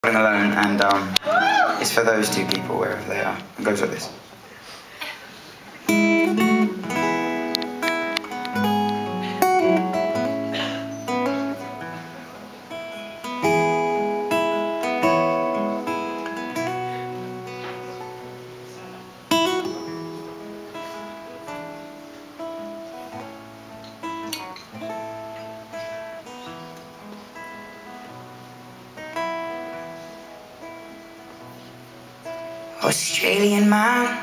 Alone, and it's for those two people wherever they are. It goes like this. Australian man,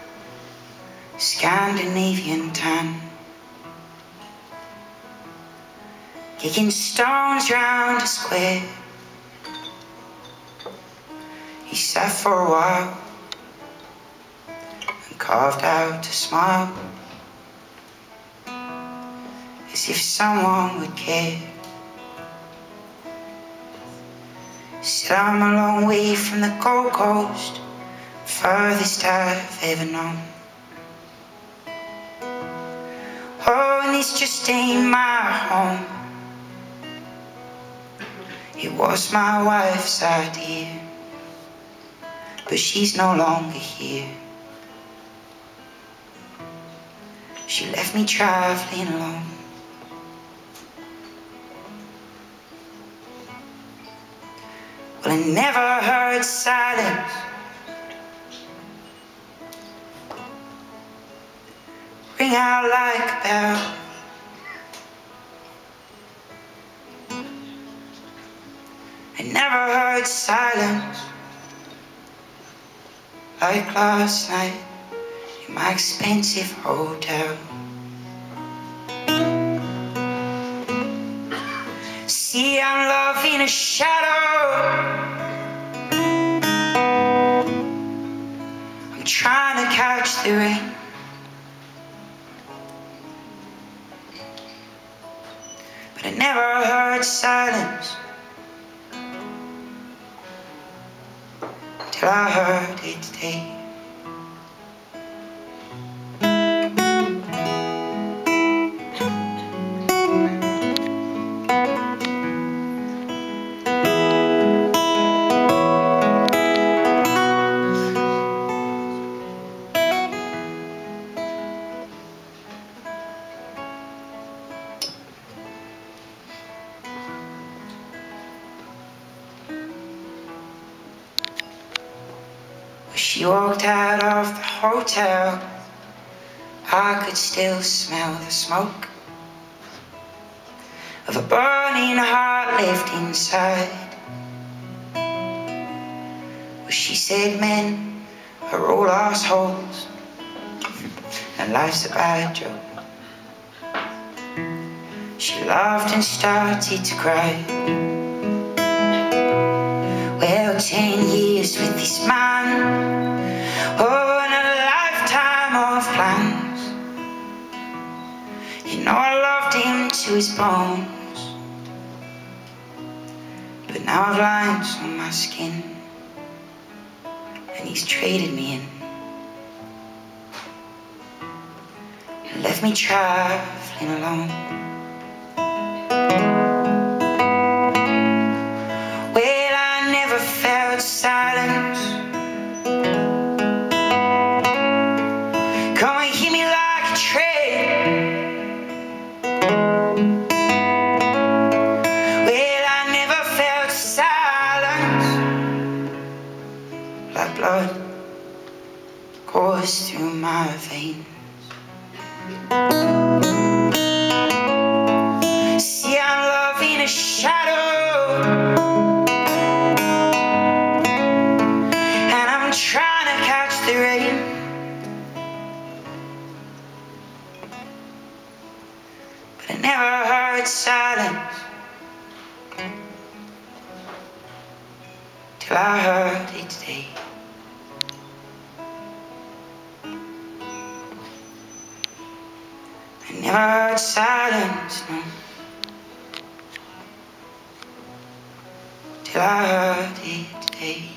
Scandinavian tan, kicking stones round a square. He sat for a while and carved out a smile, as if someone would care. Said, I'm a long way from the Gold Coast, furthest I've ever known. Oh, and this just ain't my home. It was my wife's idea, but she's no longer here. She left me traveling alone. Well, I never heard silence ring out like a bell. I never heard silence like last night in my expensive hotel. See, I'm loving a shadow. I'm trying to catch the rain. But I never heard silence till I heard it today. She walked out of the hotel. I could still smell the smoke of a burning heart left inside. Well, she said men are all assholes and life's a bad joke. She laughed and started to cry. Well, 10 years with this man, oh, and a lifetime of plans. You know I loved him to his bones, but now I've lines on my skin, and he's traded me in and left me traveling alone. Silence, come and hit me like a train. Well, I never felt silence like blood course through my veins. See, I'm loving a shadow. Trying to catch the rain, but I never heard silence till I heard it today. I never heard silence, no, till I heard it today.